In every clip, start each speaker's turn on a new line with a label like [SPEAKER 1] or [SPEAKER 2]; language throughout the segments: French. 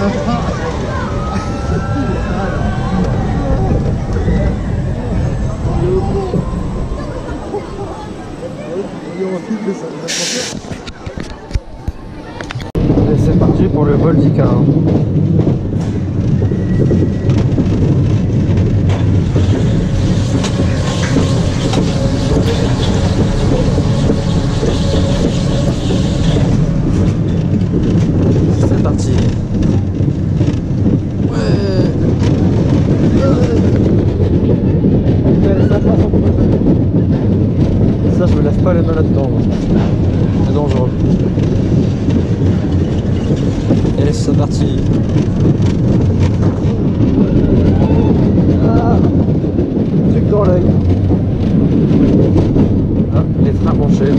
[SPEAKER 1] Et c'est parti pour le vol d'Icar. C'est parti. Ça, je me lave pas les mains là-dedans. C'est dangereux. Et c'est parti. Ah, truc dans l'œil. Ah, les freins penchés.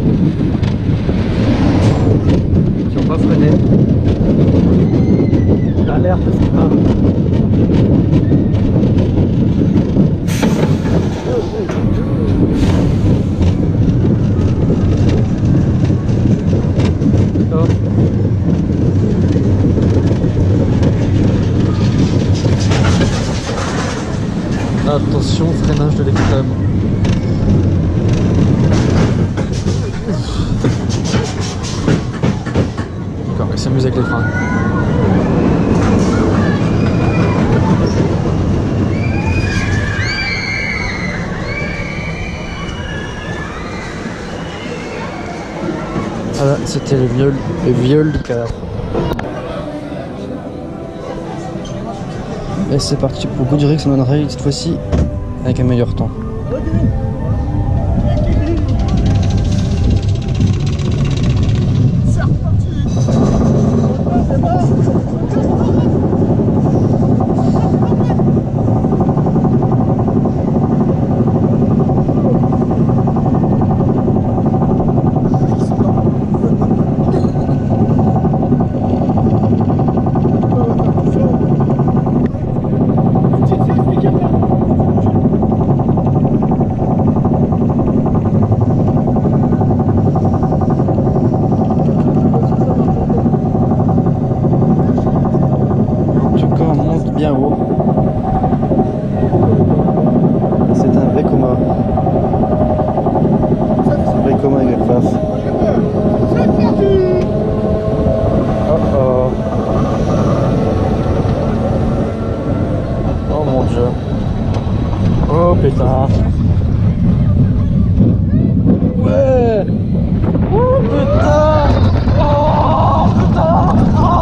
[SPEAKER 1] Qui n'ont pas freiné. L'alerte, c'est pas. Attention, freinage de l'extrême. D'accord, il s'amuse avec les freins. Voilà, c'était le viol d'Icar. Et c'est parti pour Goodrix on Rail cette fois-ci avec un meilleur temps. Bien haut. C'est un vrai coma. C'est un vrai coma avec face. Oh oh. Oh mon dieu. Oh putain. Ouais. Oh putain. Oh putain.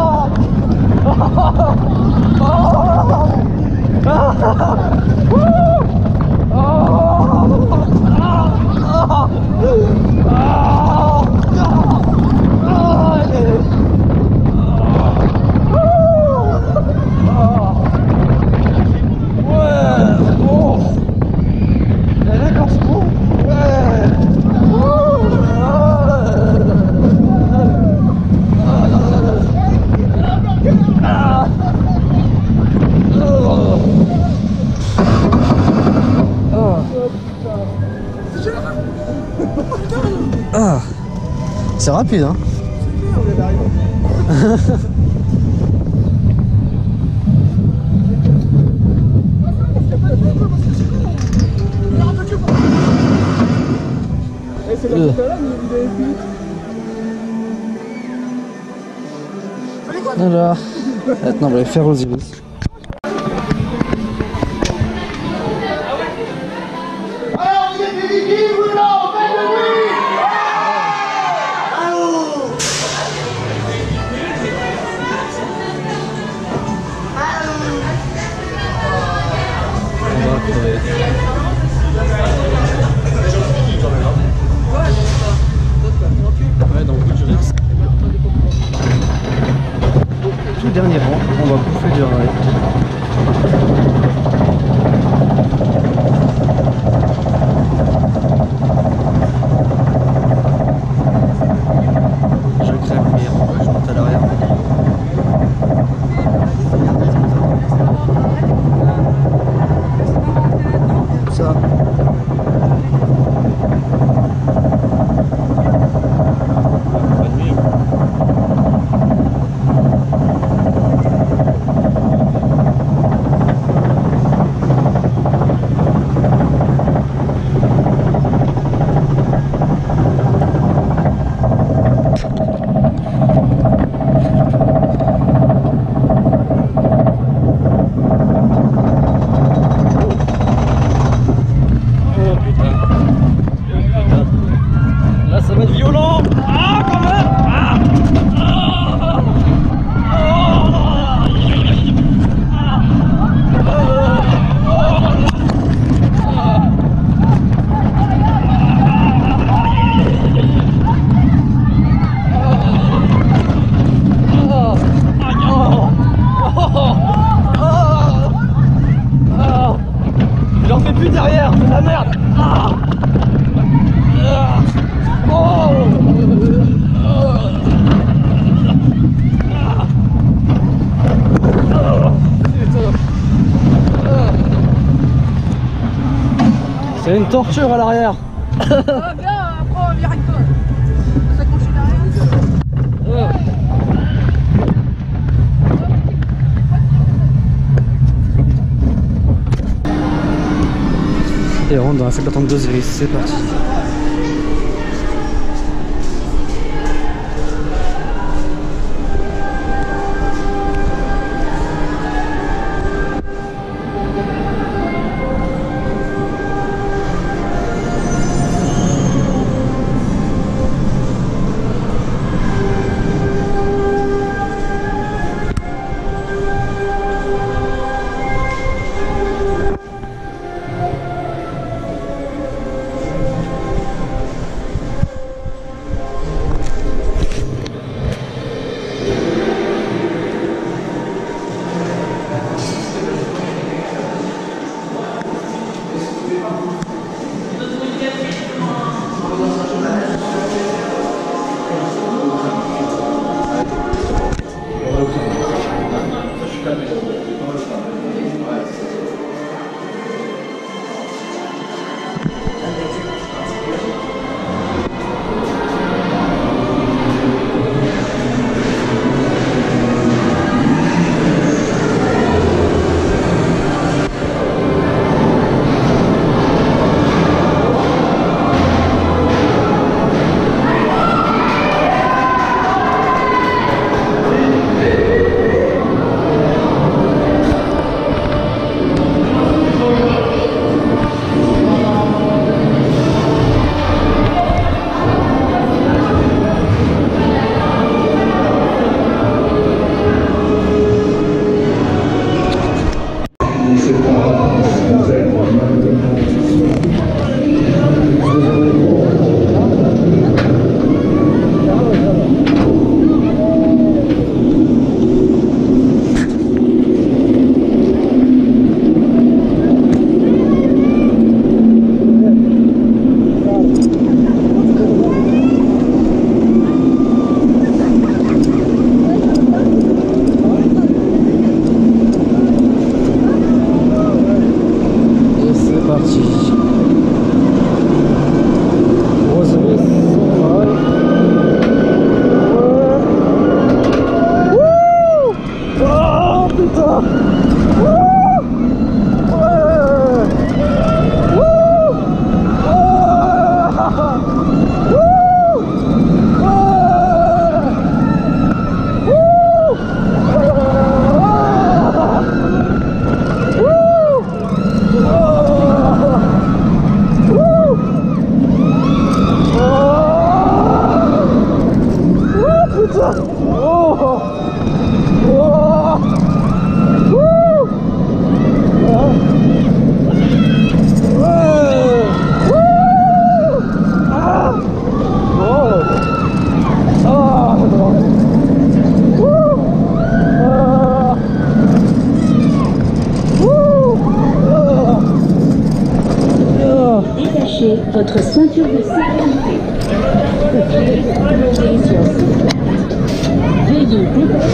[SPEAKER 1] Ah, c'est rapide hein. Alors, maintenant on va les faire aux Ibis. Ouais, donc Goodrix. Tout dernier rang, on va bouffer du rail. Je crève le mire, je monte à l'arrière. Ça. y a une torture à l'arrière.
[SPEAKER 2] Ça va bien, après on va virer avec toi. On s'accrocher derrière.
[SPEAKER 1] Et on rentre dans la 52 Iris, c'est parti.
[SPEAKER 3] Détachez votre ceinture de sécurité. Veuillez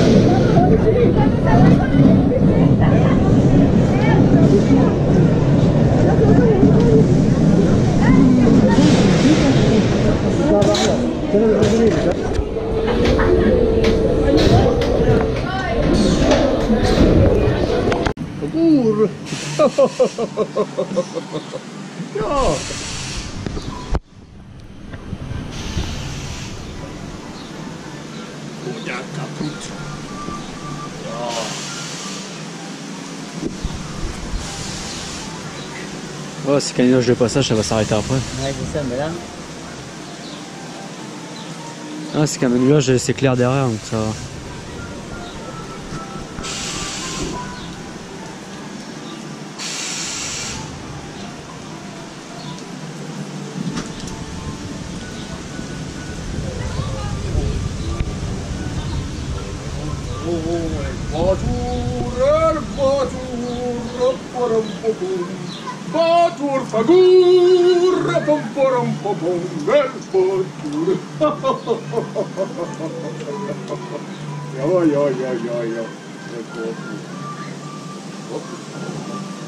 [SPEAKER 1] Oh, c'est caninoche de passage, ça va s'arrêter après.
[SPEAKER 4] Ouais, c'est ça, mais là.
[SPEAKER 1] Ah, c'est qu'un nuage, c'est clair derrière, donc ça va.
[SPEAKER 5] Batur fagur, pom porom pom el batur. Ja.